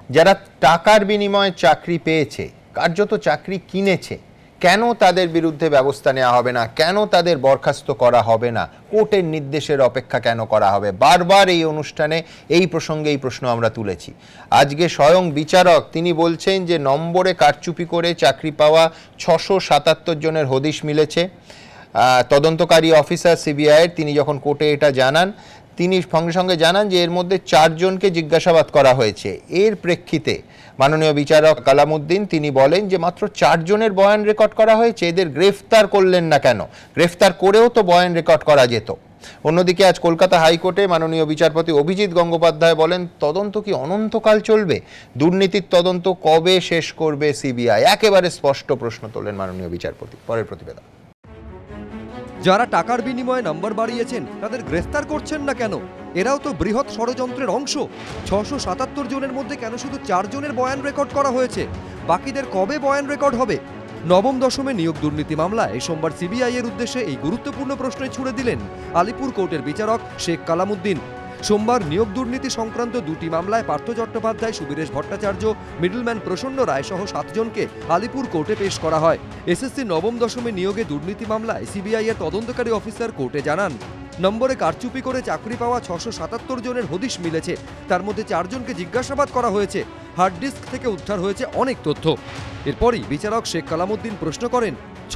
যারা টাকার বিনিময়ে চাকরি পেয়েছে, কার্যত চাকরি কিনেছে, কেন তাদের বিরুদ্ধে ব্যবস্থা নেওয়া হবে না? কেন তাদের বরখাস্ত করা হবে না? কোর্টের নির্দেশের অপেক্ষা কেন করা হবে? বারবার এই অনুষ্ঠানে এই প্রসঙ্গে এই প্রশ্ন আমরা তুলেছি। আজকে স্বয়ং বিচারক তিনি বলছেন যে নম্বরে কারচুপি করে চাকরি পাওয়া 677 জনের হদিশ মিলেছে। তদন্তকারী অফিসার সিবিআইয়ের তিনি যখন কোর্টে এটা জানান, তিনি সঙ্গে সঙ্গে জানান যে এর মধ্যে 4 জনকে জিজ্ঞাসাবাদ করা হয়েছে। এর প্রেক্ষিতে মাননীয় বিচারক কালামউদ্দিন তিনি বলেন যে মাত্র 4 জনের বয়ান রেকর্ড করা হয়েছে, এদের গ্রেফতার করলেন না কেন? গ্রেফতার করেও তো বয়ান রেকর্ড করা যেত। অন্যদিকে আজ কলকাতা হাইকোর্টে মাননীয় বিচারপতি অভিজিৎ গঙ্গোপাধ্যায় বলেন, তদন্ত কি অনন্তকাল চলবে? দুর্নীতির তদন্ত কবে শেষ করবে সিবিআই? একেবারে স্পষ্ট প্রশ্ন তোলেন মাননীয় বিচারপতি। পরের প্রতিবেদন। যারা টাকার বিনিময়ে নম্বর বাড়িয়েছেন তাদের গ্রেফতার করছেন না কেন? এরাও তো বৃহৎ ষড়যন্ত্রের অংশ। 677 জনের মধ্যে কেন শুধু 4 জনের বয়ান রেকর্ড করা হয়েছে? বাকিদের কবে বয়ান রেকর্ড হবে? নবম দশমে নিয়োগ দুর্নীতি মামলায় সোমবার সিবিআই এর উদ্দেশ্যে এই গুরুত্বপূর্ণ প্রশ্নই ছুড়ে দিলেন আলিপুর কোর্টের বিচারক শেখ কালামউদ্দিন। সোমবার নিয়োগ দুর্নীতি সংক্রান্ত 2টি মামলায় পার্থ চট্টোপাধ্যায়, সুবীরেশ ভট্টাচার্য, মিডলম্যান প্রসন্ন রায় সহ 7 জনকে আলিপুর কোর্টে পেশ করা হয়। এসএসসি নবম দশমে নিয়োগে দুর্নীতি মামলায় সিবিআই এর তদন্তকারী অফিসার কোর্টে জানান, নম্বরে কারচুপি করে চাকরি পাওয়া 677 জনের হদিশ মিলেছে। তার মধ্যে 4 জনকে জিজ্ঞাসাবাদ করা হয়েছে। হার্ড ডিস্ক থেকে উদ্ধার হয়েছে অনেক তথ্য। এরপরই বিচারক শেখ কালামউদ্দিন প্রশ্ন করেন,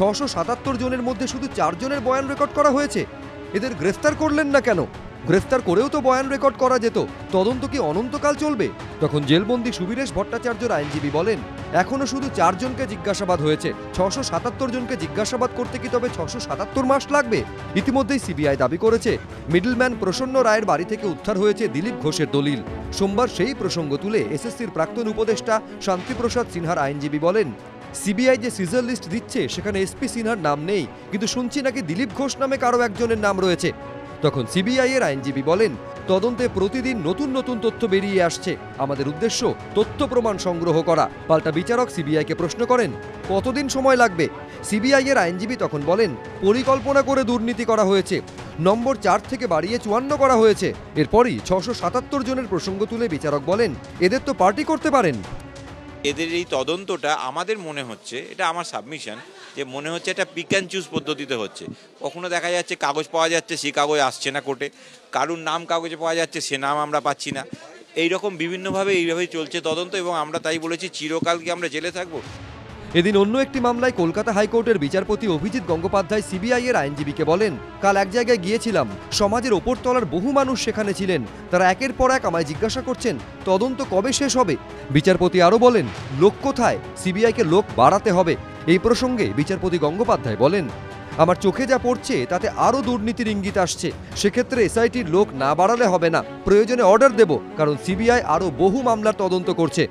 677 জনের মধ্যে শুধু 4 জনের বয়ান রেকর্ড করা হয়েছে, এদের গ্রেফতার করলেন না কেন? গ্রেফতার করেও তো বয়ান রেকর্ড করা যেত। তদন্ত কি অনন্তকাল চলবে? তখন জেলবন্দি সুবীরেশ ভট্টাচার্যর আইনজীবী বলেন, এখনো শুধু 4 জনকে জিজ্ঞাসাবাদ হয়েছে। 677 জনকে জিজ্ঞাসাবাদ করতে কি তবে 677 মাস লাগবে? ইতিমধ্যেই সিবিআই দাবি করেছে, মিডলম্যান প্রসন্ন রায়ের বাড়ি থেকে উদ্ধার হয়েছে দিলীপ ঘোষের দলিল। সোমবার সেই প্রসঙ্গ তুলে এসএসসির প্রাক্তন উপদেষ্টা শান্তিপ্রসাদ সিনহার আইনজীবী বলেন, সিবিআই যে সিজার লিস্ট দিচ্ছে সেখানে এসপি সিনহার নাম নেই, কিন্তু শুনছি নাকি দিলীপ ঘোষ নামে কারো একজনের নাম রয়েছে। তখন সিবিআই এর আইনজীবী বলেন, তদন্তে প্রতিদিন নতুন নতুন তথ্য বেরিয়ে আসছে, আমাদের উদ্দেশ্য তথ্য প্রমাণ সংগ্রহ করা। পাল্টা বিচারক সিবিআইকে প্রশ্ন করেন, কতদিন সময় লাগবে? সিবিআই এর আইনজীবী তখন বলেন, পরিকল্পনা করে দুর্নীতি করা হয়েছে, নম্বর 4 থেকে বাড়িয়ে 54 করা হয়েছে। এরপরই 677 জনের প্রসঙ্গ তুলে বিচারক বলেন, এদের তো পার্টি করতে পারেন। এদের এই তদন্তটা আমাদের মনে হচ্ছে, এটা আমার সাবমিশন, যে মনে হচ্ছে এটা পিক অ্যান্ড চুজ পদ্ধতিতে হচ্ছে। কখনো দেখা যাচ্ছে কাগজ পাওয়া যাচ্ছে, সে কাগজ আসছে না কোর্টে, কারুর নাম কাগজে পাওয়া যাচ্ছে, সে নাম আমরা পাচ্ছি না। এইরকম বিভিন্নভাবে এইভাবেই চলছে তদন্ত, এবং আমরা তাই বলেছি চিরকাল কি আমরা জেলে থাকবো? এদিন অন্য একটি মামলায় কলকাতা হাইকোর্টের বিচারপতি অভিজিৎ গঙ্গোপাধ্যায় সিবিআই এর আইনজীবীকে বলেন, কাল এক জায়গায় গিয়েছিলাম, সমাজের ওপর তলার বহু মানুষ সেখানে ছিলেন, তারা একের পর এক আমায় জিজ্ঞাসা করছেন তদন্ত কবে শেষ হবে। বিচারপতি আরও বলেন, লোক কোথায়? সিবিআইকে লোক বাড়াতে হবে। এই প্রসঙ্গে বিচারপতি গঙ্গোপাধ্যায় বলেন, আমার চোখে যা পড়ছে তাতে আরও দুর্নীতির ইঙ্গিত আসছে, সেক্ষেত্রে এসআইটির লোক না বাড়ালে হবে না, প্রয়োজনে অর্ডার দেব, কারণ সিবিআই আরও বহু মামলার তদন্ত করছে।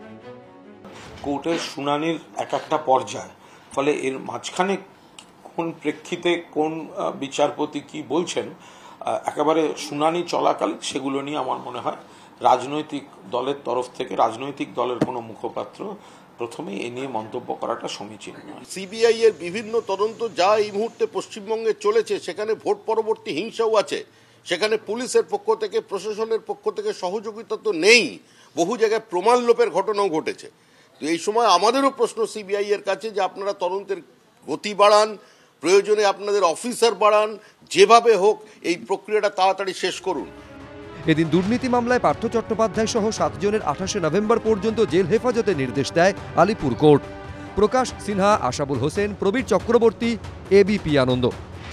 কোর্টের শুনানির একটা পর্যায়, ফলে এর মাঝখানে কোন প্রেক্ষিতে কোন বিচারপতি কি বলছেন, একেবারে শুনানি চলাকালীন সেগুলো নিয়ে আমার মনে হয় রাজনৈতিক দলের তরফ থেকে, রাজনৈতিক দলের কোনো মুখপাত্র প্রথমেই এ নিয়ে মন্তব্য করাটা সমীচীন নয়। সিবিআই এর বিভিন্ন তদন্ত যা এই মুহূর্তে পশ্চিমবঙ্গে চলেছে, সেখানে ভোট পরবর্তী হিংসাও আছে, সেখানে পুলিশের পক্ষ থেকে, প্রশাসনের পক্ষ থেকে সহযোগিতা তো নেই, বহু জায়গায় প্রমাণ লোপের ঘটনাও ঘটেছে। তো এই সময় আমাদেরও প্রশ্ন সিবিআই এর কাছে যে আপনারা তদন্তের গতি বাড়ান, প্রয়োজনে আপনাদের অফিসার বাড়ান, যেভাবে হোক এই প্রক্রিয়াটা তাড়াতাড়ি শেষ করুন। এদিন দুর্নীতি মামলায় পার্থ চট্টোপাধ্যায় সহ 7 জনের 28শে নভেম্বর পর্যন্ত জেল হেফাজতের নির্দেশ দেয় আলিপুর কোর্ট। প্রকাশ সিনহা, আশাবুল হোসেন, প্রবীর চক্রবর্তী, এবিপি আনন্দ।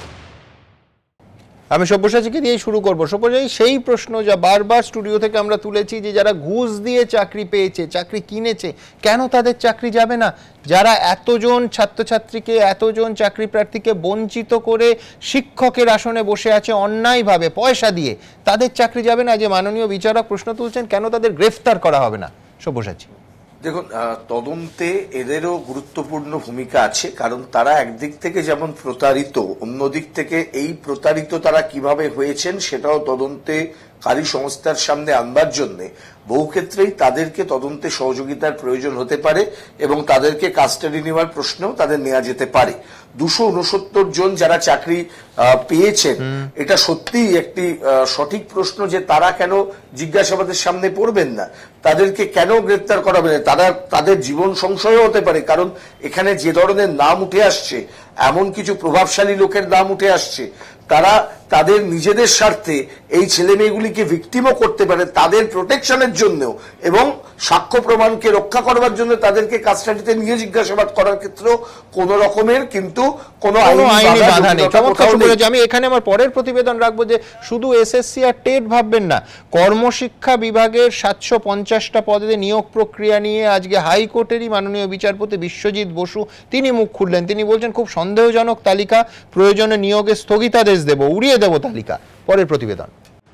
আমি সব্যসাচীকে দিয়ে শুরু করবো। সব্যসাচী, সেই প্রশ্ন যা বারবার স্টুডিও থেকে আমরা তুলেছি, যে যারা ঘুষ দিয়ে চাকরি পেয়েছে, চাকরি কিনেছে, কেন তাদের চাকরি যাবে না? যারা এতজন ছাত্রছাত্রীকে, এতজন চাকরি প্রার্থীকে বঞ্চিত করে শিক্ষকের আসনে বসে আছে অন্যায়ভাবে পয়সা দিয়ে, তাদের চাকরি যাবে না? যে মাননীয় বিচারক প্রশ্ন তুলছেন, কেন তাদের গ্রেফতার করা হবে না? সব্যসাচী, দেখুন, তদন্তে এদেরও গুরুত্বপূর্ণ ভূমিকা আছে, কারণ তারা একদিক থেকে যেমন প্রতারিত, অন্যদিক থেকে এই প্রতারিত তারা কিভাবে হয়েছেন সেটাও তদন্তে কারী সংস্থার সামনে আনবার জন্যে বহু ক্ষেত্রেই তাদেরকে তদন্তে সহযোগিতার প্রয়োজন হতে পারে এবং তাদেরকে কাস্টাডি নেওয়ার প্রশ্নেও তাদের নেওয়া যেতে পারে। 269 জন যারা চাকরি পেয়েছেন, এটা সত্যিই একটি সঠিক প্রশ্ন যে তারা কেন জিজ্ঞাসাবাদের সামনে পড়বেন না, তাদেরকে কেন গ্রেপ্তার করা হবে না। তাদের জীবন সংশয় হতে পারে, কারণ এখানে যে ধরনের নাম উঠে আসছে, এমন কিছু প্রভাবশালী লোকের নাম উঠে আসছে, তারা তাদের নিজেদের স্বার্থে এই ছেলে মেয়েগুলিকে ভিকটিমও করতে পারে, তাদের প্রোটেকশনের জন্যও এবং সাক্ষ্য প্রমাণকে রক্ষা করবার জন্য তাদেরকে কাস্টাডিতে নিয়ে জিজ্ঞাসাবাদ করার ক্ষেত্রেও কোন রকমের কিন্তু কোনো আইনি বাধা নেই। আমি এখানে আমার পরের প্রতিবেদন রাখবো যে শুধু এসএসসি আর টেট ভাববেন না, কর্মশিক্ষা বিভাগের 750টা পদে নিয়োগ প্রক্রিয়া নিয়ে আজকে হাইকোর্টেরই মাননীয় বিচারপতি বিশ্বজিৎ বসু তিনি মুখ খুললেন। তিনি বলছেন খুব সন্দেহজনক তালিকা, প্রয়োজনে নিয়োগে স্থগিতাদেশ দেব, উড়িয়ে দেব তালিকা। পরের প্রতিবেদন।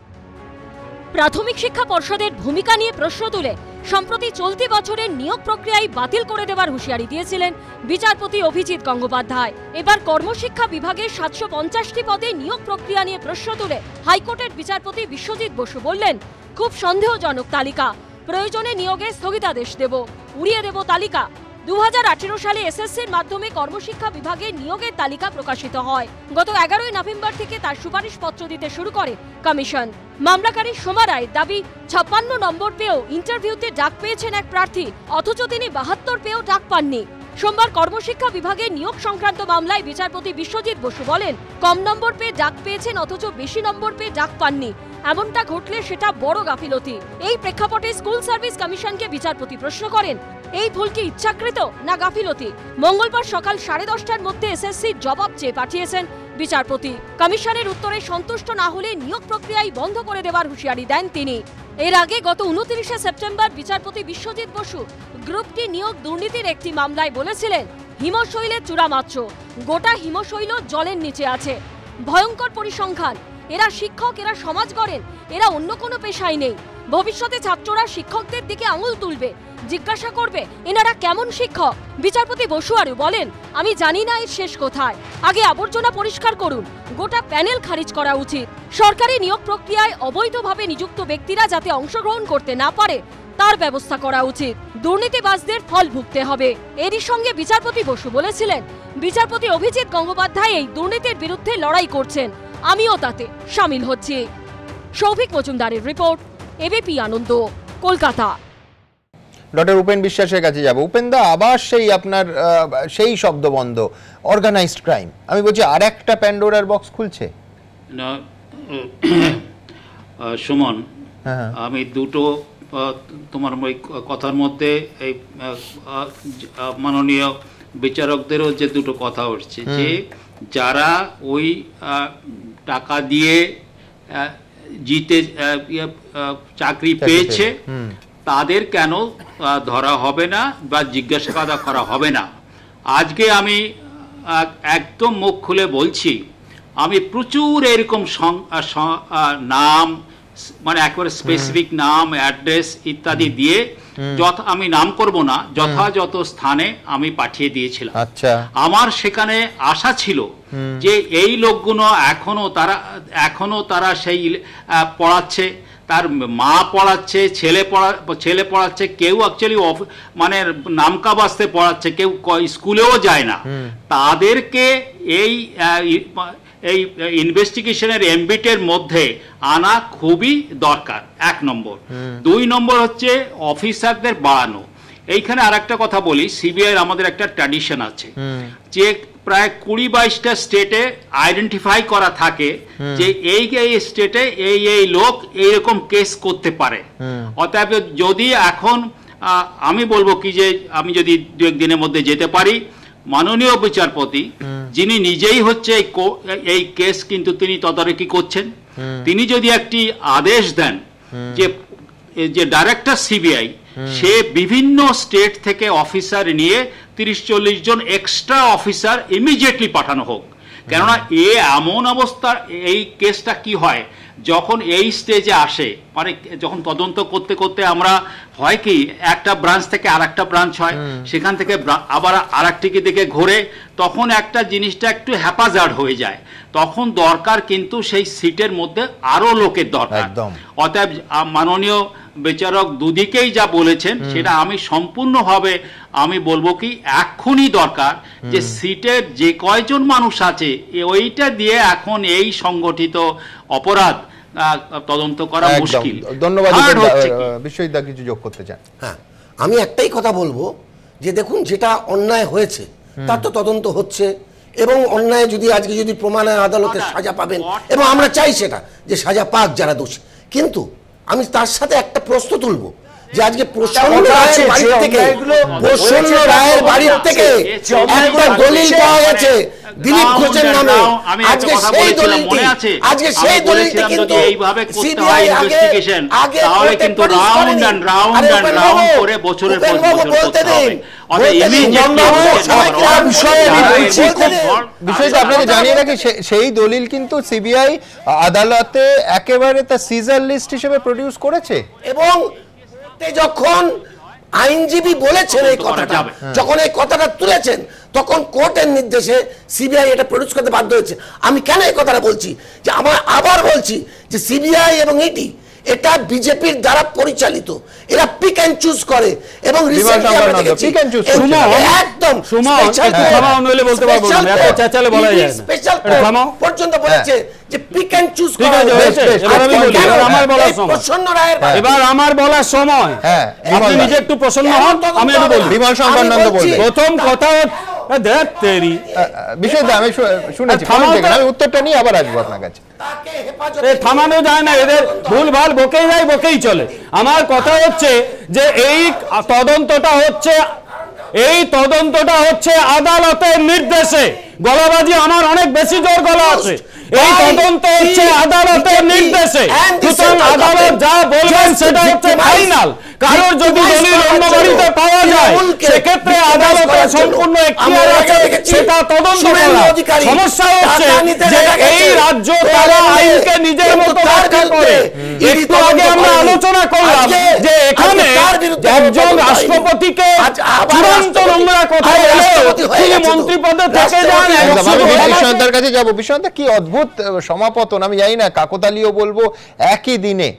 প্রাথমিক শিক্ষা পর্ষদের ভূমিকা নিয়ে প্রশ্ন তুলে সম্প্রতি চলতি বছরের নিয়োগ প্রক্রিয়ায় বাতিল করে দেওয়ার হুঁশিয়ারি দিয়েছিলেন বিচারপতি অভিজিৎ গঙ্গোপাধ্যায়। এবার কর্মশিক্ষা বিভাগের 750টি পদে নিয়োগ প্রক্রিয়া নিয়ে প্রশ্ন তুলে হাইকোর্টের বিচারপতি বিশ্বজিৎ বসু বললেন, খুব সন্দেহজনক তালিকা, প্রয়োজনে নিয়োগে স্থগিতাদেশ দেব, উড়িয়ে দেব তালিকা। 2018 সালে এসএসসির মাধ্যমে কর্মশিক্ষা বিভাগে নিয়োগের তালিকা প্রকাশিত হয়। গত 11 নভেম্বর থেকে তার সুপারিশপত্র দিতে শুরু করে কমিশন। মামলাকারী সোমা রায়ের দাবি, 56 নম্বর পেয়েও ইন্টারভিউতে ডাক পেয়েছেন এক প্রার্থী, অথচ তিনি 72 পেয়েও ডাক পাননি। সোমবার কর্মশিক্ষা বিভাগে নিয়োগ সংক্রান্ত মামলায় বিচারপতি বিশ্বজিৎ বসু বলেন, কম নম্বর পেয়ে ডাক পেয়েছেন অথচ বেশি নম্বর পেয়ে ডাক পাননি। এমনটা ঘটলে সেটা বড় গাফিলতি। এই প্রেক্ষাপটে স্কুল সার্ভিস কমিশনকে বিচারপতি প্রশ্ন করেন, এই ভুল কি ইচ্ছাকৃত না গাফিলতি? মঙ্গলবার সকাল 10:30টার মধ্যে এসএসসির জবাব চেয়ে পাঠিয়েছেন বিচারপতি। কমিশনের উত্তরে সন্তুষ্ট না হলে নিয়োগ প্রক্রিয়ায় বন্ধ করে দেওয়ার হুঁশিয়ারি দেন তিনি। এর আগে গত 29 সেপ্টেম্বর বিচারপতি বিশ্বজিৎ বসু গ্রুপ ডি নিয়োগ দুর্নীতির একটি মামলায় বলেছিলেন, হিমশৈলের চূড়া মাত্র, গোটা হিমশৈল জলের নিচে আছে। ভয়ঙ্কর পরিসংখ্যান। এরা শিক্ষক, এরা সমাজ গড়েন, এরা অন্য কোনো পেশায় নেই। ভবিষ্যতে ছাত্ররা শিক্ষকদের দিকে আঙুল তুলবে, জিজ্ঞাসা করবে এনারা কেমন শিক্ষক। বিচারপতি বসু আরও বলেন, আমি জানি না এর শেষ কোথায়, আগে আবর্জনা পরিষ্কার করুন, গোটা প্যানেল খারিজ করা উচিত। সরকারি নিয়োগ প্রক্রিয়ায় অবৈধভাবে নিযুক্ত ব্যক্তিরা যাতে অংশগ্রহণ করতে না পারে তার ব্যবস্থা করা উচিত। দুর্নীতিবাজদের ফল ভুগতে হবে। এরই সঙ্গে বিচারপতি বসু বলেছিলেন, বিচারপতি অভিজিৎ গঙ্গোপাধ্যায় এই দুর্নীতির বিরুদ্ধে লড়াই করছেন, আমিও তাতে সামিল হচ্ছি। সৌভিক মজুমদারের report, ABP Ananda, Kolkata. Doctor Upen বিশ্বাসের কাছে যাব। উপেন্দা, আবার সেই শব্দবন্ধ অর্গানাইজড ক্রাইম। আমি বলছি আর একটা প্যান্ডোরার বক্স খুলছে না সুমন। আমি দুটো তোমার ওই কথার মধ্যে এই মাননীয় বিচারকদেরও যে দুটো কথা উঠছে যে যারা ওই টাকা দিয়ে জিতে চাকরি পেয়েছে তাদের কেন ধরা হবে না বা জিজ্ঞাসাবাদ করা হবে না। আজকে আমি একদম মুখ খুলে বলছি, আমি প্রচুর এরকম নাম, মানে একেবারে স্পেসিফিক নাম, অ্যাড্রেস ইত্যাদি দিয়ে আমি নাম করব না, যথাযথ স্থানে আমি পাঠিয়ে দিয়েছিলাম। আচ্ছা, আমার সেখানে আশা ছিল যে এই লোকগুলো এখনো তারা সেই পড়াচ্ছে, তার মা পড়াচ্ছে, ছেলে পড়াচ্ছে, কেউ অ্যাকচুয়ালি মানে নামকা বাস্তে পড়াচ্ছে, কেউ স্কুলেও যায় না। তাদেরকে এই ইনভেস্টিগেশনের এমবিটের মধ্যে আনা খুবই দরকার, 1 নম্বর। 2 নম্বর হচ্ছে অফিসারদের বাড়ানো। এইখানে আর একটা কথা বলি, সিবিআইয়ের আমাদের একটা ট্র্যাডিশন আছে যে প্রায় 20-22টা স্টেটে আইডেন্টিফাই করা থাকে যে এই স্টেটে এই লোক এইরকম কেস করতে পারে। অতএব যদি এখন আমি বলবো কি যে আমি যদি 2-1 দিনের মধ্যে যেতে পারি, মাননীয় বিচারপতি যিনি নিজেই হচ্ছে এই কেস কিন্তু তিনি তদারকি করছেন, তিনি যদি একটি আদেশ দেন যে ডাইরেক্টর সিবিআই সে বিভিন্ন স্টেট থেকে অফিসার নিয়ে 30-40 জন এক্সট্রা অফিসার ইমিডিয়েটলি পাঠানো হোক। কেননা এমন অবস্থা, এই কেসটা কি হয় যখন এই স্টেজে আসে, মানে যখন তদন্ত করতে করতে আমরা হয় কি একটা ব্রাঞ্চ থেকে আরেকটা ব্রাঞ্চ হয়, সেখান থেকে আবার আরেকটিকে দিকে ঘোরে, তখন একটা জিনিসটা একটু হ্যাপাজার্ড হয়ে যায়। তখন দরকার কিন্তু সেই সিটের মধ্যে আরো লোকের দরকার। অতএব মাননীয় বিচারক দুদিকেই যা বলেছেন সেটা আমি সম্পূর্ণভাবে আমি বলবো কি এখনই দরকার যে সিটের যে কয়জন মানুষ আছে ওইটা দিয়ে এখন এই সংগঠিত অপরাধ তদন্ত করা মুশকিল। ধন্যবাদ। বিশ্বজিৎ কিছু যোগ করতে চান? হ্যাঁ, আমি একটাই কথা বলবো যে দেখুন, যেটা অন্যায় হয়েছে তার তো তদন্ত হচ্ছে, এবং অন্যায় যদি আজকে যদি প্রমাণে আদালতে সাজা পাবেন, এবং আমরা চাই সেটা যে সাজা পাক যারা দোষী। কিন্তু আমি তার সাথে একটা প্রশ্ন তুলবো যে আজকে প্রসন্ন রায়ের বাড়ি থেকে একটা দলিল পাওয়া গেছে দিলীপ ঘোষের নামে। আজকে সেই দলিলটি কিন্তু সিবিআই আগে তাহলে কিন্তু রাউন্ড এন্ড রাউন্ড করে বছরের পর বছর করতে হবে। বিষয়টা আপনাকে জানিয়ে রাখি, সেই দলিল কিন্তু সিবিআই আদালতে একেবারে তার সিজার লিস্ট হিসেবে প্রডিউস করেছে। এবং যখন আইনজীবী বলেছেন এই কথাটা, যখন এই কথাটা তুলেছেন, তখন কোর্টের নির্দেশে সিবিআই এটা প্রডিউস করতে বাধ্য হয়েছে। আমি কেন এই কথাটা বলছি, যে আমার আবার বলছি যে সিবিআই এবং ইডি এটা বিজেপির দ্বারা পরিচালিত, এরা পিক এন্ড চুজ করে। এবং পর্যন্ত বলেছে যে পিক এন্ড চুজ করা। এবার আমার বলার সময়, আপনি নিজে একটু প্রসন্ন হন, আমি একটু বলি। প্রথম কথা উত্তরটা নিয়ে আবার আসবো আপনার কাছে। থামানো যায় না, এদের ভুল ভাল বকেই যায়, বকেই চলে। আমার কথা হচ্ছে যে এই তদন্তটা হচ্ছে আদালতের নির্দেশে। গলাবাজি আমার অনেক বেশি জোর গলা আছে। এই তদন্ত হচ্ছে আদালতের নির্দেশে, সুতরাং আদালত যা বলবেন সেটা হচ্ছে ফাইনাল। কারোর যদি দলিল অন্য বাড়িতে পাওয়া যায়, সেক্ষেত্রে আদালতের সম্পূর্ণ এখতিয়ার আছে সেটা তদন্ত করা। সমস্যা হচ্ছে যে এই রাজ্য তারা আইনকে নিজের মতো ব্যাখ্যা করে। একটু আগে আমরা আলোচনা করলাম যে এখানে একজন রাষ্ট্রপতিকে চূড়ান্ত নোংরা কথা বলে তিনি মন্ত্রী পদে থেকে যান। বিশ্বনাথের কাছে যাবো। বিশ্বনাথ, কি অদ্ভুত সমাপতন! আমি জানি না কাকতালীয় বলবো, একই দিনে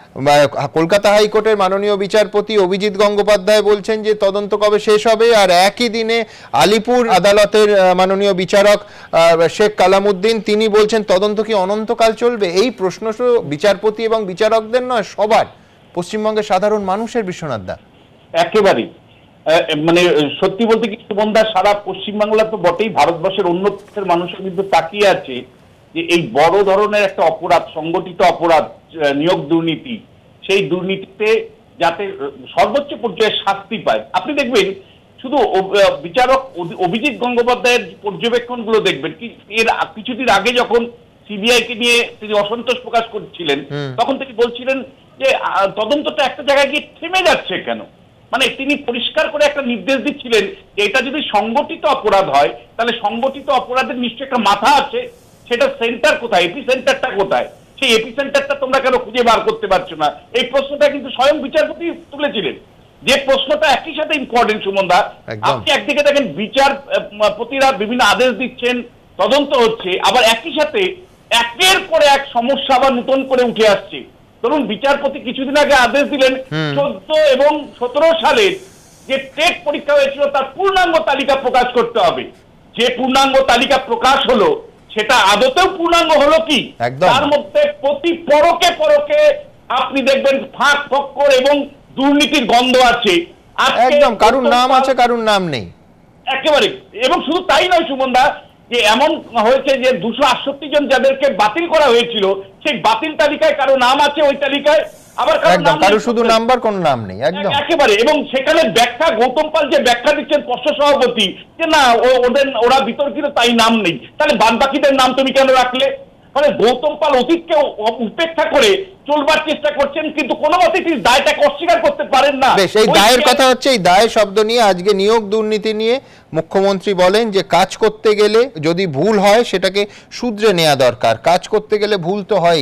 কলকাতা হাইকোর্টের মাননীয় বিচারপতি অভিজিৎ গঙ্গোপাধ্যায় বলছেন যে তদন্ত কবে শেষ হবে, আর একই দিনে আলিপুর আদালতের মাননীয় বিচারক শেখ কালামউদ্দিন তিনি বলছেন তদন্ত কি অনন্তকাল চলবে। এই প্রশ্ন শুধু বিচারপতি এবং বিচারকদের নয়, সবার, পশ্চিমবঙ্গের সাধারণ মানুষের। বিশ্বনাথ দা, একেবারেই মানে সত্যি বলতে কি সুমনদা, সারা পশ্চিমবাংলা তো বটেই, ভারতবর্ষের অন্য দেশের মানুষও কিন্তু তাকিয়ে আছে যে এই বড় ধরনের একটা অপরাধ, সংগঠিত অপরাধ, নিয়োগ দুর্নীতি, সেই দুর্নীতিতে যাতে সর্বোচ্চ পর্যায়ে শাস্তি পায়। আপনি দেখবেন শুধু বিচারক অভিজিৎ গঙ্গোপাধ্যায়ের পর্যবেক্ষণগুলো দেখবেন কি, এর কিছুদিন আগে যখন সিবিআই কে নিয়ে তিনি অসন্তোষ প্রকাশ করছিলেন, তখন তিনি বলছিলেন যে তদন্তটা একটা জায়গায় গিয়ে থেমে যাচ্ছে কেন। মানে তিনি পরিষ্কার করে একটা নির্দেশ দিচ্ছিলেন যে এটা যদি সংগঠিত অপরাধ হয় তাহলে সংগঠিত অপরাধের নিশ্চয়ই একটা মাথা আছে, সেটা সেন্টার কোথায়, এপি সেন্টারটা কোথায়, সেই এপি সেন্টারটা তোমরা কেন খুঁজে বার করতে পারছো না। এই প্রশ্নটা কিন্তু স্বয়ং বিচারপতি তুলেছিলেন, যে প্রশ্নটা একই সাথে ইম্পর্টেন্ট। সুমনদা, আপনি একদিকে দেখেন বিচারপতিরা বিভিন্ন আদেশ দিচ্ছেন, তদন্ত হচ্ছে, আবার একই সাথে একের পর এক সমস্যা আবার নতুন করে উঠে আসছে। ধরুন বিচারপতি কিছুদিন আগে আদেশ দিলেন 14 এবং 17 সালের যে টেট পরীক্ষা হয়েছিল তার পূর্ণাঙ্গ তালিকা প্রকাশ করতে হবে। যে পূর্ণাঙ্গ তালিকা প্রকাশ হলো সেটা আদতেও পূর্ণাঙ্গ হলো কি, তার মধ্যে প্রতি পরকে পরকে আপনি দেখবেন ফাঁক ফক্কর এবং দুর্নীতির গন্ধ আছে। একদম, কারুর নাম আছে কারুর নাম নেই, একেবারে। এবং শুধু তাই নয় সুমনদা, যে এমন হয়েছে যে 268 জন যাদেরকে বাতিল করা হয়েছিল সেই বাতিল তালিকায় কারো নাম আছে, ওই তালিকায় আবার কারো শুধু নাম্বার, কোনো নাম নেই। একদম একেবারে। এবং সেখানে ব্যাখ্যা, গৌতম পাল যে ব্যাখ্যা দিচ্ছেন পর্ষদ সভাপতি, যে না ওরা বিতর্কিত তাই নাম নেই, তাহলে বাদ বাকিদের নাম তুমি কেন রাখলে? মানে গৌতম পাল অতীতকে উপেক্ষা করে চলবার চেষ্টা করছেন, কিন্তু কোনো মতে তিনি দায়টাকে অস্বীকার করতে পারেন না। বেশ, এই দায়ের কথা হচ্ছে, এই দায় শব্দ নিয়ে আজকে নিয়োগ দুর্নীতি নিয়ে মুখ্যমন্ত্রী বলেন যে কাজ করতে গেলে যদি ভুল হয় সেটাকে শুধরে নেওয়া দরকার, কাজ করতে গেলে ভুল তো হয়ই।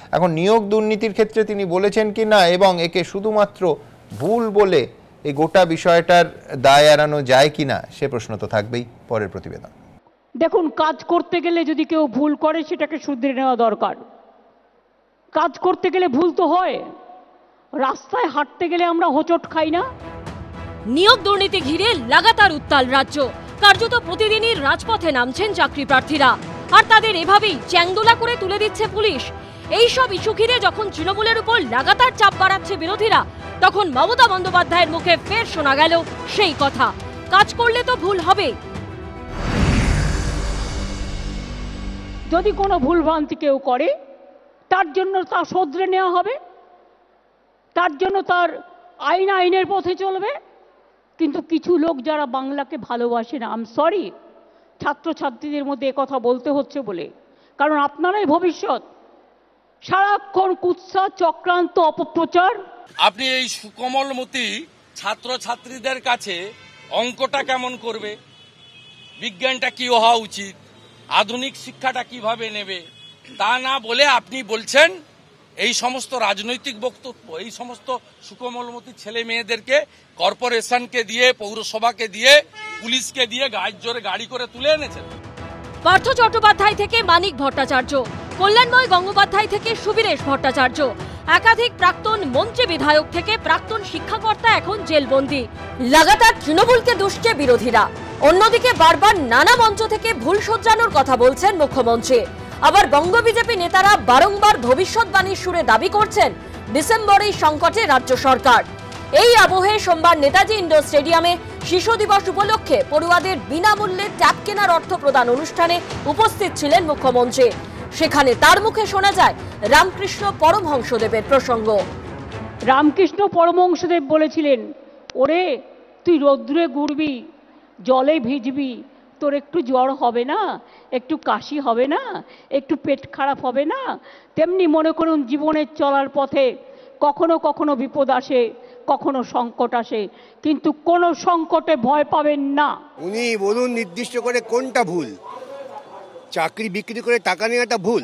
এখন নিয়োগ দুর্নীতির ক্ষেত্রে তিনি বলেছেন কি না এবং একে শুধুমাত্র ভুল বলে এই গোটা বিষয়টার দায় এড়ানো যায় কিনা সে প্রশ্ন তো থাকবেই। পরের প্রতিবেদন। দেখুন, কাজ করতে গেলে যদি কেউ ভুল করে সেটাকে শুধরে নেওয়া দরকার। কাজ করতে গেলে ভুল তো হয়, রাস্তায় হাঁটতে গেলে আমরা হোঁচট খাই না? নিয়োগ দুর্নীতি ঘিরে লাগাতার উত্তাল রাজ্য। কার্যত প্রতিদিনই রাজপথে নামছেন চাকরি প্রার্থীরা, আর তাদের এভাবেই চ্যাংদোলা করে তুলে দিচ্ছে পুলিশ। এই সব ইস্যু ঘিরে যখন তৃণমূলের উপর লাগাতার চাপ বাড়াচ্ছে বিরোধীরা, তখন মমতা বন্দ্যোপাধ্যায়ের মুখে ফের শোনা গেল সেই কথা, কাজ করলে তো ভুল হবে। যদি কোনো ভুলভ্রান্তি কেউ করে তার জন্য তা শুধরে নেওয়া হবে, তার জন্য তার আইনের পথে চলবে। কিন্তু কিছু লোক যারা বাংলাকে ভালোবাসে না, আই এম সরি, ছাত্রছাত্রীদের মধ্যে কথা বলতে হচ্ছে বলে, কারণ আপনারাই ভবিষ্যৎ। সারাক্ষণ কুৎসা, চক্রান্ত, অপপ্রচার। আপনি এই সুকোমলমতি ছাত্রছাত্রীদের কাছে অঙ্কটা কেমন করবে, বিজ্ঞানটা কি হওয়া উচিত, আধুনিক শিক্ষাটা কিভাবে নেবে, তা না বলে আপনি বলছেন এই সমস্ত রাজনৈতিক বক্তব্য, এই সমস্ত সুকোমলমতি ছেলে মেয়েদেরকে কর্পোরেশনকে দিয়ে, পৌরসভাকে দিয়ে, পুলিশকে দিয়ে গায়ের জোরে গাড়ি করে তুলে এনেছেন। পার্থ চট্টোপাধ্যায় থেকে মানিক ভট্টাচার্য, কল্যাণময় গঙ্গোপাধ্যায় থেকে সুবীরেশ ভট্টাচার্য, একাধিক প্রাক্তন মন্ত্রী বিধায়ক থেকে প্রাক্তন শিক্ষাকর্তা এখন জেলবন্দি। লাগাতার তৃণমূলকে দুষছে বিরোধীরা, অন্যদিকে বারবার নানা মঞ্চ থেকে ভুল শোধরানোর কথা বলছেন মুখ্যমন্ত্রী। আবার বঙ্গ বিজেপি নেতারা বারংবার ভবিষ্যৎবাণীর সুরে দাবি করছেন ডিসেম্বরেই সংকটে রাজ্য সরকার। এই আবহে সোমবার নেতাজি ইন্ডোর স্টেডিয়ামে শিশু দিবস উপলক্ষে পড়ুয়াদের বিনামূল্যে ট্যাব কেনার অর্থ প্রদান অনুষ্ঠানে উপস্থিত ছিলেন মুখ্যমন্ত্রী। সেখানে তার মুখে শোনা যায় রামকৃষ্ণ পরমহংসদেবের প্রসঙ্গ। রামকৃষ্ণ পরমহংসদেব বলেছিলেন, ওরে তুই রৌদ্রে ঘুরবি, জলে ভিজবি, তোর একটু জ্বর হবে না, একটু কাশি হবে না, একটু পেট খারাপ হবে না? তেমনি মনে করুন জীবনের চলার পথে কখনো কখনো বিপদ আসে, কখনো সংকট আসে, কিন্তু কোনো সংকটে ভয় পাবেন না। উনি বলুন নির্দিষ্ট করে কোনটা ভুল? চাকরি বিক্রি করে টাকা নেওয়াটা ভুল?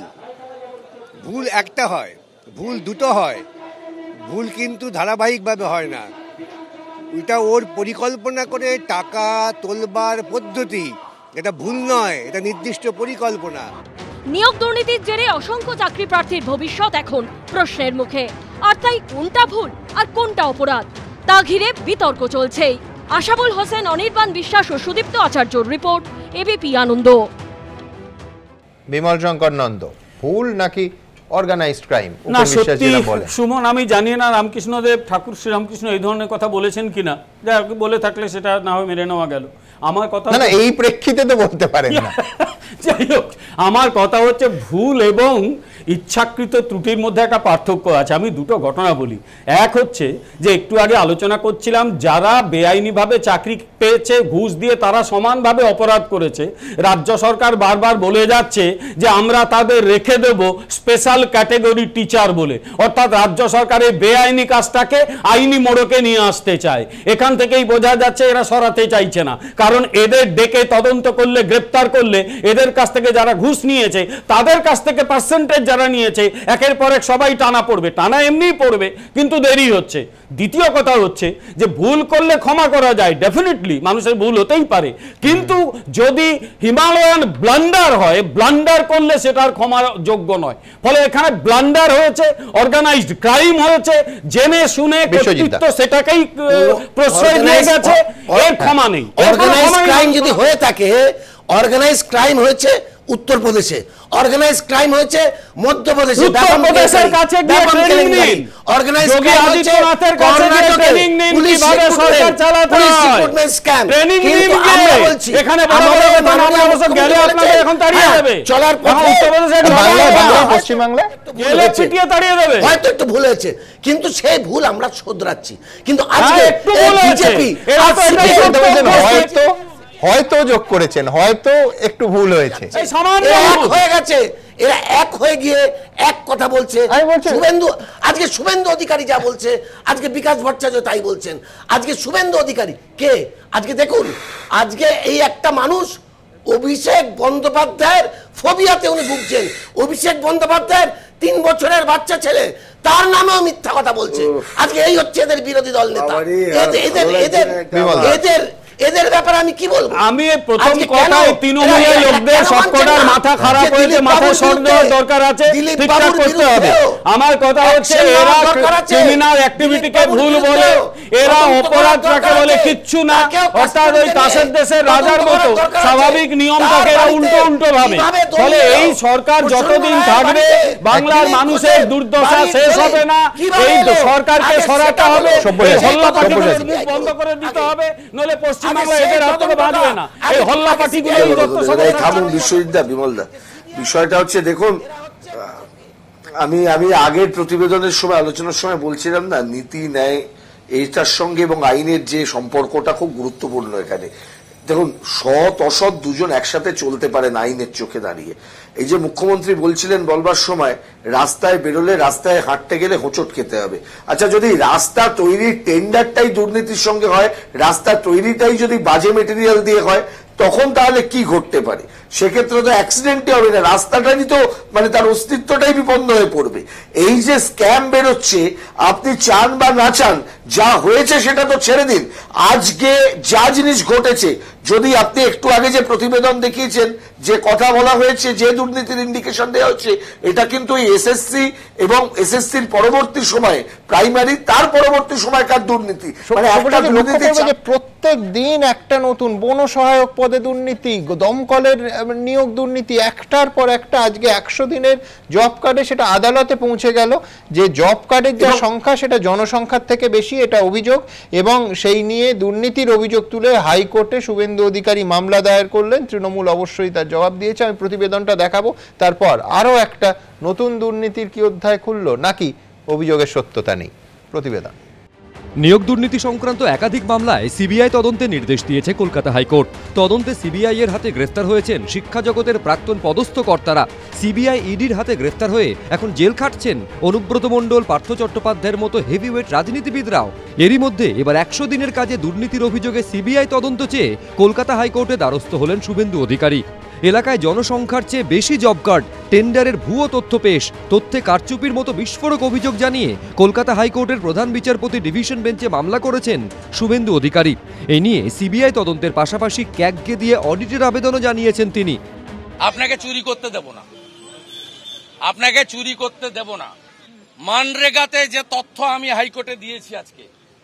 ভুল একটা হয়, ভুল দুটো হয়, ভুল কিন্তু ধারাবাহিকভাবে হয় না। ওইটা ওর পরিকল্পনা করে টাকা তোলবার পদ্ধতি, এটা ভুল নয়, এটা নির্দিষ্ট পরিকল্পনা। নিয়োগ দুর্নীতির জেরে অসংখ্য চাকরি প্রার্থীর ভবিষ্যৎ এখন প্রশ্নের মুখে। আর তাই কোনটা ভুল আর কোনটা অপরাধ তা ঘিরে বিতর্ক চলছেই। আশাবুল হোসেন, অনির্বাণ বিশ্বাস ও সুদীপ্ত আচার্যর রিপোর্ট, এবিপি আনন্দ। বিমল শঙ্কর নন্দ, ভুল নাকি অর্গানাইজড ক্রাইম? না সত্যি সুমন, আমি জানি না রামকৃষ্ণদেব ঠাকুর শ্রীরামকৃষ্ণ এই ধরনের কথা বলেছেন কিনা, যা বলে থাকলে সেটা না হয় মেনে নেওয়া গেল। আমার কথা না, এই প্রেক্ষিতে তো বলতে পারেন না। যাই হোক, আমার কথা হচ্ছে ভুল এবং ইচ্ছাকৃত ত্রুটির মধ্যে একটা পার্থক্য আছে। আমি দুটো ঘটনা বলি। এক হচ্ছে যে একটু আগে আলোচনা করছিলাম, যারা বেআইনিভাবে চাকরি পেয়েছে ঘুষ দিয়ে, তারা সমানভাবে অপরাধ করেছে। রাজ্য সরকার বারবার বলে যাচ্ছে যে আমরা তাদের রেখে দেব স্পেশাল ক্যাটেগরি টিচার বলে, অর্থাৎ রাজ্য সরকারের বেআইনি কাজটাকে আইনি মোড়কে নিয়ে আসতে চায়। এখান থেকেই বোঝা যাচ্ছে এরা সরাতে চাইছে না, কারণ এদের ডেকে তদন্ত করলে, গ্রেপ্তার করলে, এদের কাছ থেকে যারা ঘুষ নিয়েছে তাদের কাছ থেকে পার্সেন্টেজ যারা নিয়েছে একের পর এক সবাই টানা পড়বে। টানা এমনিই পড়বে, কিন্তু দেরি হচ্ছে। দ্বিতীয় কথা হচ্ছে যে ভুল করলে ক্ষমা করা যায়, ডেফিনেটলি মানুষের ভুল হতেই পারে, কিন্তু যদি হিমালয়ান ব্লান্ডার হয়, ব্লান্ডার করলে সেটার ক্ষমার যোগ্য নয়। ফলে এখানে ব্লান্ডার হয়েছে, অর্গানাইজড ক্রাইম হয়েছে, জেনে শুনে কর্তৃত্ব সেটাকেই প্রশ্রয় দিয়ে গেছে, এর ক্ষমা নেই। অর্গানাইজড ক্রাইম যদি হয়ে থাকে, অর্গানাইজড ক্রাইম হয়েছে উত্তরপ্রদেশে, অর্গানাইজড ক্রাইম হয়েছে মধ্যপ্রদেশে, উত্তরপ্রদেশের কাছে গিয়ে ট্রেনিং নিন, অর্গানাইজড ক্রাইম হচ্ছে কর্ণাটকে ট্রেনিং নিন, কিভাবে সরকার চালাতে হয়, ট্রেনিং নিন। আমরা বলছি এখানে বড় বড় কথা আমরা অবশ্য গেলে আপনাদের এখন তাড়িয়ে দেবে, চলার পথে উত্তরপ্রদেশের পশ্চিম বাংলা গেলে পিটিয়ে তাড়িয়ে দেবে। হয়তো একটু ভুল হয়েছে, কিন্তু সেই ভুল আমরা শোধরাচ্ছি। কিন্তু আজকে বিজেপি হয়তো যোগ করেছেন, হয়তো একটু ভুল হয়েছে, এক হয়ে গেছে, এরা এক হয়ে গিয়ে এক কথা বলছে। শুভেন্দু, আজকে শুভেন্দু অধিকারী যা বলছে, আজকে বিকাশ ভট্টাচার্য তাই বলছেন। আজকে শুভেন্দু অধিকারী কে? আজকে দেখুন, আজকে এই একটা মানুষ অভিষেক বন্দ্যোপাধ্যায়ের ফোবিয়াতে উনি ভুগছেন। অভিষেক বন্দ্যোপাধ্যায়ের 3 বছরের বাচ্চা ছেলে, তার নামেও মিথ্যা কথা বলছে। আজকে এই হচ্ছে এদের বিরোধী দল নেতা। এদের ব্যাপারে আমি কি বলবো? আমি প্রথম কথাই তৃণমূলের লোকদের সবকটার মাথা খারাপ হয়েছে, মাথা সর দেওয়ার দরকার আছে, ঠিকঠাক করতে হবে। আমার কথা হচ্ছে এরা ক্রিমিনাল অ্যাক্টিভিটিকে ভুল বলে, এরা অপরাধটাকে বলে কিচ্ছু না, অর্থাৎ ওই কাছের দেশের রাজার মতো স্বাভাবিক নিয়মটাকে এরা উল্টো উল্টো ভাবে। ফলে এই সরকার যতদিন থাকবে বাংলার মানুষের দুর্দশা শেষ হবে না। এই সরকারকে সরাতে হবে, হল্লা পার্টিগুলোর মুখ বন্ধ করে দিতে হবে, নইলে বিষয়টা হচ্ছে দেখুন, আমি আগের প্রতিবেদনের সময় আলোচনার সময় বলছিলাম না, নীতি ন্যায় এইটার সঙ্গে এবং আইনের যে সম্পর্কটা খুব গুরুত্বপূর্ণ এখানে। দেখুন, সৎ অসৎ দুজন একসাথে চলতে পারে না আইনের চোখে দাঁড়িয়ে। এই যে মুখ্যমন্ত্রী বলছিলেন বলবার সময়, রাস্তায় বেরোলে, রাস্তায় হাঁটতে গেলে হোঁচট খেতে হবে। আচ্ছা, যদি রাস্তা তৈরির টেন্ডারটাই দুর্নীতির সঙ্গে হয়, রাস্তা তৈরিটাই যদি বাজে মেটেরিয়াল দিয়ে হয়, তখন তাহলে কি ঘটতে পারে? সেক্ষেত্রে তো অ্যাক্সিডেন্টই হবে না, রাস্তাটাই তো মানে তার অস্তিত্বটাই বিপন্ন হয়ে পড়বে। এই যে স্ক্যাম বেরোচ্ছে, আপনি চান বা না চান, যা হয়েছে সেটা তো ছেড়ে দিন। আজকে যা জিনিস ঘটেছে, যদি আপনি একটু আগে যে প্রতিবেদন দেখিয়েছেন, যে কথা বলা হয়েছে, যে দুর্নীতির ইন্ডিকেশন দেওয়া হচ্ছে, এটা কিন্তু এসএসসি এবং এসএসসির পরবর্তী সময়ে প্রাইমারি, তার পরবর্তী সময়কার দুর্নীতি। মানে প্রত্যেক দিন একটা নতুন বন সহায়ক পদে দুর্নীতি, দমকলের নিয়োগ দুর্নীতি, একটার পর একটা। আজকে 100 দিনের জব কার্ডে সেটা আদালতে পৌঁছে গেল যে জব কার্ডের যে সংখ্যা সেটা জনসংখ্যার থেকে বেশি, এটা অভিযোগ, এবং সেই নিয়ে দুর্নীতির অভিযোগ তুলে হাইকোর্টে শুভেন্দু অধিকারী মামলা দায়ের করলেন। তৃণমূল অবশ্যই তার জবাব দিয়েছে। আমি প্রতিবেদনটা দেখাবো, তারপর আরও একটা নতুন দুর্নীতির কি অধ্যায় খুললো, নাকি অভিযোগের সত্যতা নেই। প্রতিবেদন। নিয়োগ দুর্নীতি সংক্রান্ত একাধিক মামলায় সিবিআই তদন্তের নির্দেশ দিয়েছে কলকাতা হাইকোর্ট। তদন্তে সিবিআই এর হাতে গ্রেফতার হয়েছেন শিক্ষা জগতের প্রাক্তন পদস্থ কর্তারা। সিবিআই ইডির হাতে গ্রেফতার হয়ে এখন জেল খাটছেন অনুব্রত মণ্ডল, পার্থ চট্টোপাধ্যায়ের মতো হেভিওয়েট রাজনীতিবিদরাও। এরই মধ্যে এবার 100 দিনের কাজে দুর্নীতির অভিযোগে সিবিআই তদন্ত চেয়ে কলকাতা হাইকোর্টে দ্বারস্থ হলেন শুভেন্দু অধিকারী। এলাকায় জনসংখ্যার চেয়ে বেশি জব কার্ড, টেন্ডারের ভুয়ো তথ্য পেশ, তথ্যে কারচুপির মতো বিস্ফোরক অভিযোগ জানিয়ে কলকাতা হাইকোর্টের প্রধান বিচারপতি ডিভিশন বেঞ্চে মামলা করেছেন শুভেন্দু অধিকারী। এই নিয়ে সিবিআই তদন্তের পাশাপাশি ক্যাগকে দিয়ে অডিটের আবেদনও জানিয়েছেন তিনি। আপনাকে চুরি করতে দেব না, আপনাকে চুরি করতে দেব না। মানরেগাতে যে তথ্য আমি হাইকোর্টে দিয়েছি আজকে,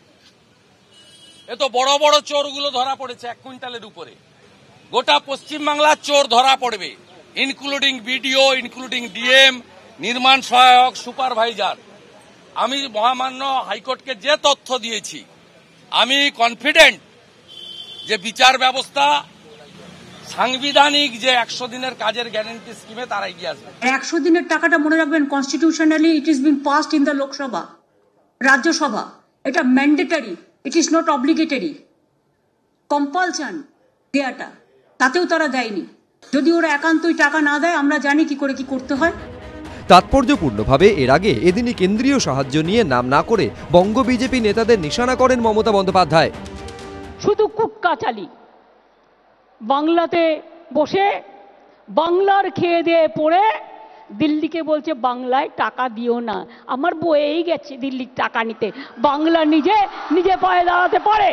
এ তো বড় বড় চোরগুলো ধরা পড়েছে 1 কুইন্টালের উপরে। গোটা পশ্চিমবাংলার চোর ধরা পড়বে, ইনক্লুডিং বিডিও, ইনক্লুডিং ডিএম, নির্মাণ সহায়ক, সুপারভাইজার। আমি মহামান্য হাইকোর্টকে যে তথ্য দিয়েছি, আমি কনফিডেন্ট যে বিচার ব্যবস্থা সাংবিধানিক যে 100 দিনের কাজের গ্যারান্টি স্কিমে তারা এগিয়ে আসবে। 100 দিনের টাকাটা মনে রাখবেন, constitutionally it is been passed in the Lok Sabha, Rajya Sabha. এটা mandatory, it is not obligatory. Compulsion দেয়াটা, তাতেও তারা দেয়নি। যদি ওরা একান্তই টাকা না দেয়, আমরা জানি কি করে কি করতে হয়। তাৎপর্যপূর্ণভাবে এর আগে এদিনই কেন্দ্রীয় সাহায্য নিয়ে নাম না করে বঙ্গ বিজেপি নেতাদের নিশানা করেন মমতা বন্দ্যোপাধ্যায়। শুধু কুটকাচালি, বাংলাতে বসে বাংলার খেয়ে দিয়ে পড়ে দিল্লিকে বলছে বাংলায় টাকা দিও না। আমার বয়েই গেছে দিল্লির টাকা নিতে, বাংলা নিজে পায়ে দাঁড়াতে পারে।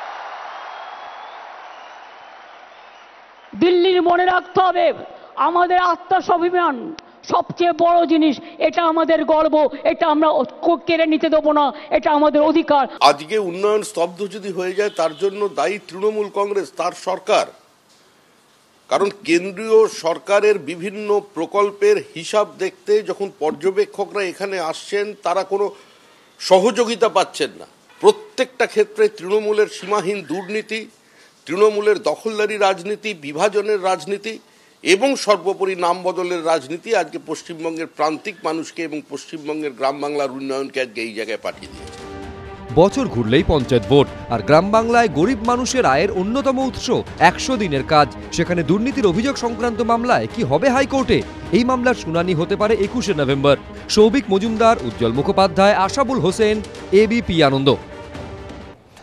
দিল্লির মনে রাখতে হবে, আমাদের আত্মস্বাভিমান সবচেয়ে বড় জিনিস, এটা আমাদের গর্ব, এটা আমরা কেড়ে নিতে দেবো না, এটা আমাদের অধিকার। আজকে উন্নয়ন স্তব্ধ যদি হয়ে যায়, তার জন্য দায়ী তৃণমূল কংগ্রেস, তার সরকার। কারণ কেন্দ্রীয় সরকারের বিভিন্ন প্রকল্পের হিসাব দেখতে যখন পর্যবেক্ষকরা এখানে আসছেন, তারা কোনো সহযোগিতা পাচ্ছেন না। প্রত্যেকটা ক্ষেত্রে তৃণমূলের সীমাহীন দুর্নীতি, তৃণমূলের দখলদারি রাজনীতি, বিভাজনের রাজনীতি এবং সর্বোপরি নাম বদলের রাজনীতি আজকে পশ্চিমবঙ্গের প্রান্তিক মানুষকে এবং পশ্চিমবঙ্গের গ্রাম বাংলার উন্নয়নকে আজকে এই জায়গায় পাঠিয়ে দিয়েছে। বছর ঘুরলেই পঞ্চায়েত ভোট, আর গ্রাম বাংলায় গরিব মানুষের আয়ের অন্যতম উৎস 100 দিনের কাজ। সেখানে দুর্নীতির অভিযোগ সংক্রান্ত মামলায় কি হবে হাইকোর্টে? এই মামলার শুনানি হতে পারে 21শে নভেম্বর। সৌভিক মজুমদার, উজ্জ্বল মুখোপাধ্যায়, আশাবুল হোসেন, এবিপি আনন্দ।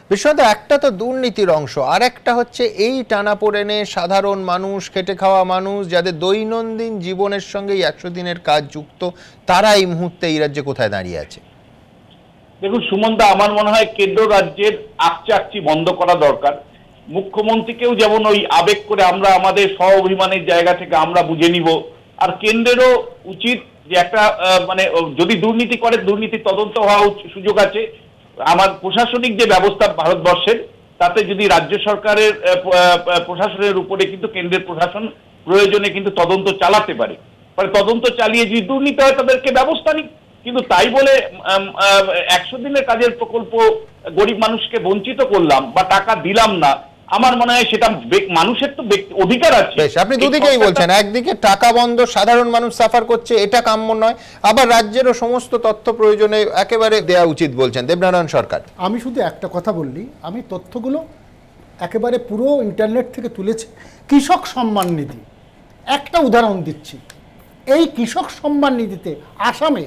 বিশ্বনাথ, একটা তো দুর্নীতির অংশ, আর একটা হচ্ছে এই টানাপোড়েনে সাধারণ মানুষ, খেটে খাওয়া মানুষ, যাদের দৈনন্দিন জীবনের সঙ্গে 100 দিনের কাজ যুক্ত, তারা এই মুহূর্তে এই রাজ্যে কোথায় দাঁড়িয়ে আছে? দেখুন সুমনদা, আমার মনে হয় কেন্দ্র রাজ্যের আকচাকচি বন্ধ করা দরকার। মুখ্যমন্ত্রীকেও যেমন ওই আবেগ করে আমরা আমাদের স্ব-অভিমানের জায়গা থেকে আমরা বুঝে নিব, আর কেন্দ্রেরও উচিত যে একটা মানে যদি দুর্নীতি করে দুর্নীতি তদন্ত হওয়া সুযোগ আছে। আমার প্রশাসনিক যে ব্যবস্থা ভারতবর্ষের, তাতে যদি রাজ্য সরকারের প্রশাসনের উপরে কিন্তু কেন্দ্রের প্রশাসন প্রয়োজনে কিন্তু তদন্ত চালাতে পারে, তদন্ত চালিয়ে যদি দুর্নীতি হয় তাদেরকে ব্যবস্থা নিক। কিন্তু তাই বলে 100 দিনের কাজের প্রকল্প গরিব মানুষকে বঞ্চিত করলাম বা টাকা দিলাম না, আমার মনে হয় সেটা মানুষের তো অধিকার আছে। আপনি দুদিকেই বলছেন, একদিকে টাকা বন্ধ, সাধারণ মানুষ সাফার করছে, এটা কাম্য নয়, আবার রাজ্যেরও সমস্ত তথ্য প্রয়োজনে একেবারে দেওয়া উচিত বলছেন দেবনারায়ণ সরকার। আমি শুধু একটা কথা বললি, আমি তথ্যগুলো একেবারে পুরো ইন্টারনেট থেকে তুলেছি। কৃষক সম্মান নিধি, একটা উদাহরণ দিচ্ছি, এই কৃষক সম্মান নিধিতে আসামে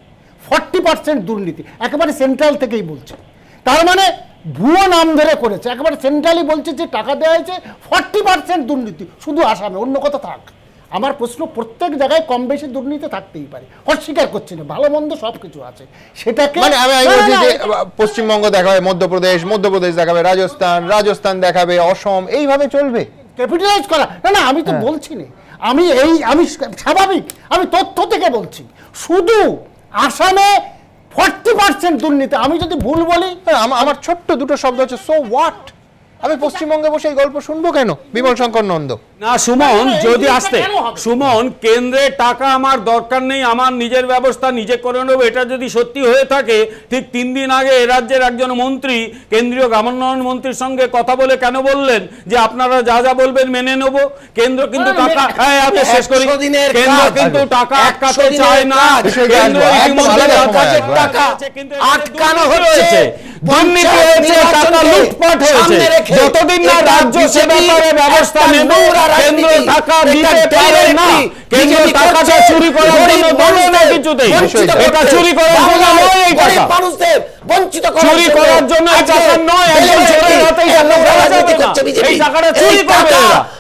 40% দুর্নীতি, একেবারে সেন্ট্রাল থেকেই বলছে। তার মানে ভুয়ো নাম ধরে করেছে, একেবারে সেন্ট্রালি বলছে যে টাকা দেওয়া হয়েছে, 40% দুর্নীতি শুধু আসামে, অন্য কথা থাক। আমার প্রশ্ন, প্রত্যেক জায়গায় কম বেশি দুর্নীতি থাকতেই পারে, অস্বীকার করছি না, ভালো মন্দ সব কিছু আছে, সেটাকে মানে আমি বলছি যে পশ্চিমবঙ্গ দেখাবে মধ্যপ্রদেশ, মধ্যপ্রদেশ দেখাবে রাজস্থান, রাজস্থান দেখাবে অসম, এইভাবে চলবে ক্যাপিটালাইজ করা। না না, আমি তো বলছি না, আমি স্বাভাবিক, আমি তথ্য থেকে বলছি, শুধু আসামে 40% দুর্নীতি। আমি যদি ভুল বলি, আমার ছোট্ট দুটো শব্দ হচ্ছে সো হোয়াট। আমি পশ্চিমবঙ্গে বসে এই গল্প শুনবো কেন? বিমল শঙ্কর নন্দ। না সুমন, যদি আসতে সুমন, কেন্দ্রের টাকা আমার দরকার নেই, আমার নিজের ব্যবস্থা নিজে করে নেবো, এটা যদি সত্যি হয়ে থাকে, ঠিক 3 দিন আগে এ রাজ্যের একজন মন্ত্রী কেন্দ্রীয় গ্রামোন্নয়ন মন্ত্রীর সঙ্গে কথা বলে কেন বললেন যে আপনারা যা যা বলবেন মেনে নেব? কেন্দ্র কিন্তু টাকা, আমি শেষ করি, কেন্দ্র কিন্তু টাকা আটকাতে চায় না, কেন্দ্র ইতিমধ্যে আটকানো হচ্ছে, দুর্নীতি হয়েছে, টাকা লুটপাট হয়েছে, যতদিন না রাজ্য সে ব্যাপারে ব্যবস্থা নেবে কেন্দ্র টাকা দিতে পারে না। কেন্দ্র টাকাটা চুরি করার জন্য বলে না কিছুতেই, এটা চুরি করার জন্য নয়, এই টাকা চুরি করার জন্য এই টাকা নয়, একজন চোরের হাতেই এই টাকাটা চুরি করবে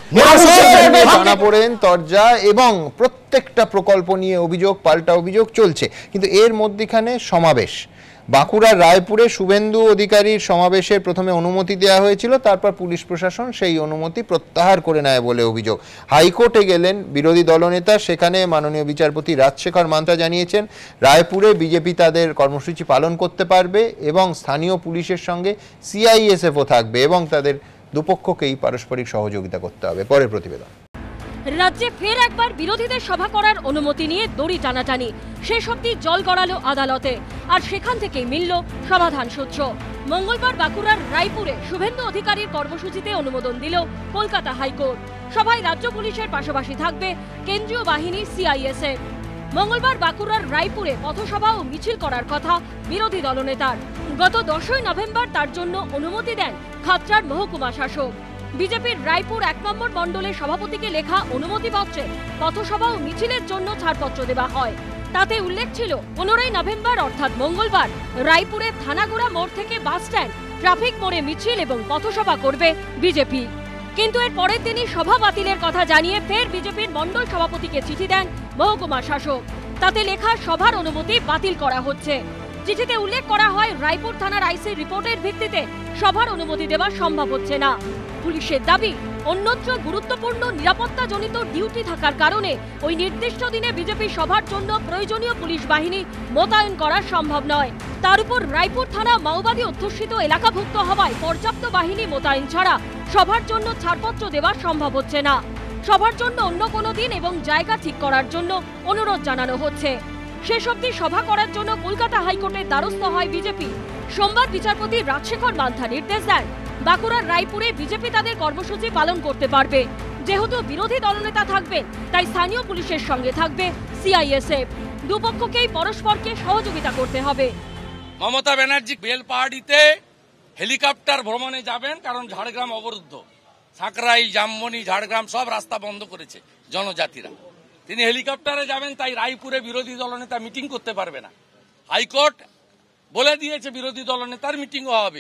এরা। টানাপোড়েন, তরজা এবং প্রত্যেকটা প্রকল্প নিয়ে অভিযোগ, পাল্টা অভিযোগ চলছে, কিন্তু এর মধ্যখানে সমাবেশ। বাঁকুড়ার রায়পুরে শুভেন্দু অধিকারীর সমাবেশের প্রথমে অনুমতি দেওয়া হয়েছিল, তারপর পুলিশ প্রশাসন সেই অনুমতি প্রত্যাহার করে নেয় বলে অভিযোগ। হাইকোর্টে গেলেন বিরোধী দলনেতা, সেখানে মাননীয় বিচারপতি রাজশেখর মান্তা জানিয়েছেন রায়পুরে বিজেপি তাদের কর্মসূচি পালন করতে পারবে এবং স্থানীয় পুলিশের সঙ্গে সিআইএসএফও থাকবে এবং তাদের দুপক্ষকেই পারস্পরিক সহযোগিতা করতে হবে। পরের প্রতিবেদন। রাজ্যে ফের একবার বিরোধীদের সভা করার অনুমতি নিয়ে দড়ি টানাটানি, শেষ অবধি জল গড়ালো আদালতে, আর সেখান থেকেই মিলল সমাধান সূত্র। মঙ্গলবার বাঁকুড়ার রায়পুরে শুভেন্দু অধিকারীর কর্মসূচিতে অনুমোদন দিল কলকাতা হাইকোর্ট। সভায় রাজ্য পুলিশের পাশাপাশি থাকবে কেন্দ্রীয় বাহিনী সিআইএসএফ। মঙ্গলবার বাঁকুড়ার রায়পুরে পথসভা ও মিছিল করার কথা বিরোধী দলনেতার। গত 10ই নভেম্বর তার জন্য অনুমতি দেন খাতড়ার মহকুমা শাসক। বিজেপির রায়পুর 1 নম্বর মণ্ডলের সভাপতিকে লেখা অনুমতিপত্রে পথসভা ও মিছিলের জন্য ছাড়পত্র দেওয়া হয়। তাতে উল্লেখ ছিল 15ই নভেম্বর অর্থাৎ মঙ্গলবার রায়পুরের থানাগোড়া মোড় থেকে বাস স্ট্যান্ড ট্রাফিক মোড়ে মিছিল এবং পথসভা করবে বিজেপি। কিন্তু এর পরের দিনই সভা বাতিলের কথা জানিয়ে ফের বিজেপির মণ্ডল সভাপতিকে চিঠি দেন মহকুমা শাসক। তাতে লেখা সভার অনুমতি বাতিল করা হচ্ছে। চিঠিতে উল্লেখ করা হয় রায়পুর থানার আইসির রিপোর্টের ভিত্তিতে সভার অনুমতি দেওয়া সম্ভব হচ্ছে না। পুলিশের দাবি, অন্যত্র গুরুত্বপূর্ণ নিরাপত্তাজনিত ডিউটি থাকার কারণে ওই নির্দিষ্ট দিনে বিজেপি সভার জন্য প্রয়োজনীয় পুলিশ বাহিনী মোতায়েন করা সম্ভব নয়। তার উপর রায়পুর থানা মাওবাদী অধ্যুষিত এলাকাভুক্ত হওয়ায় পর্যাপ্ত বাহিনী মোতায়েন ছাড়া সভার জন্য ছাড়পত্র দেওয়া সম্ভব হচ্ছে না। সভার জন্য অন্য কোনো দিন এবং জায়গা ঠিক করার জন্য অনুরোধ জানানো হচ্ছে। শেষ অবধি সভা করার জন্য কলকাতা হাইকোর্টের দ্বারস্থ হয় বিজেপি। সোমবার বিচারপতি রাজশেখর মান্থা নির্দেশ দেন বাঁকুড়ার রায়পুরে বিজেপি তাদের কর্মসূচি পালন করতে পারবে। যেহেতু বিরোধী দলনেতা থাকবেন, তাই স্থানীয় পুলিশের সঙ্গে থাকবে সিআইএসএফ। দুপক্ষকেই পরস্পরকে সহযোগিতা করতে হবে। মমতা ব্যানার্জি বেলপাহাড়িতে হেলিকপ্টার ভ্রমণে যাবেন, কারণ ঝাড়গ্রাম অবরুদ্ধ। সাঁকরাইল, জামবনি, ঝাড়গ্রাম সব রাস্তা বন্ধ করেছে জনজাতিরা। তিনি হেলিকপ্টারে যাবেন, তাই রায়পুরে বিরোধী দলনেতা মিটিং করতে পারবে না। হাইকোর্ট বলে দিয়েছে বিরোধী দলনেতার মিটিংও হবে।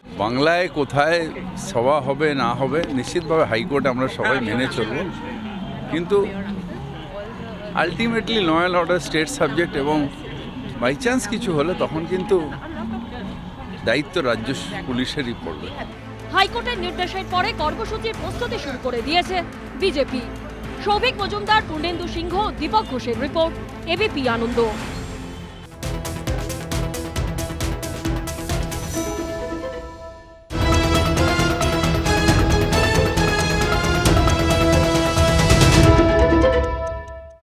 বাংলায় কোথায় সভা হবে না হবে নিশ্চিতভাবে হাইকোর্ট আমরা সবাই মেনে চলব, কিন্তু ultimately law and order state subject, এবং বাই চান্স কিছু হলে তখন কিন্তু দায়িত্ব রাজ্য পুলিশেরই পড়বে। হাইকোর্টের নির্দেশের পরে কর্মসূচির প্রস্তুতি শুরু করে দিয়েছে বিজেপি। সৌভিক মজুমদার, পূর্ণেন্দু সিংহ, দীপক ঘোষের রিপোর্ট, এবিপি আনন্দ।